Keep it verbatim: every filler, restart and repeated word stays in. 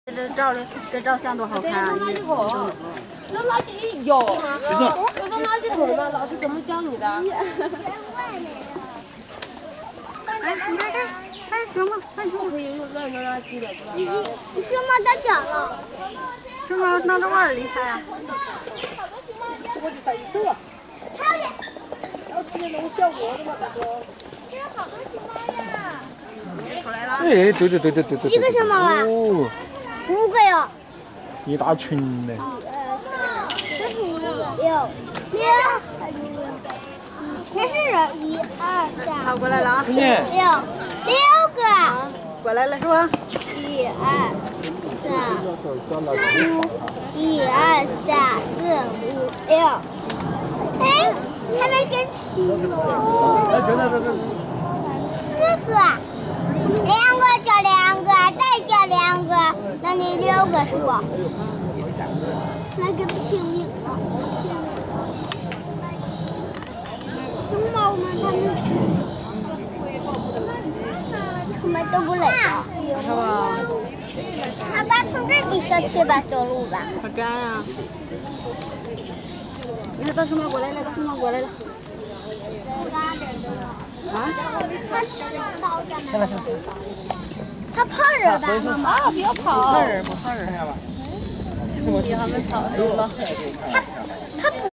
这照的这照相多好看啊！ 垃圾桶，那垃圾有，有个垃圾桶吗？老师怎么教你的？ 哎，你看看，看熊猫，看熊猫可以用乱扔垃圾的， 熊猫在脚了， 熊猫闹着玩儿厉害啊！ 我就带你走了。 漂亮， 然后直接弄小窝的嘛，大哥。 这有好多熊猫呀！ 出来了。 哎，对对对对对对。 几个熊猫啊？ 哦， 五个哟。 一大群呢。 这是五个，六六。这是一二三。 好，过来了啊！ 六六个。 过来了是吧？ 一二三五，一二三四五六。哎，还没跟齐呢。四个，两个就两个，再加两个，那你六个是不？那就拼命了，拼命。熊猫们它们他们都不累了。 是吧？ 阿爸从这里上去吧，走路吧。 好干啊！你看大熊猫过来了，大熊猫过来了。啊？ 它跑着吧，妈妈。 啊，不要跑！ 不跑人，不跑人，看吧。 你他们跑走了。 它它不。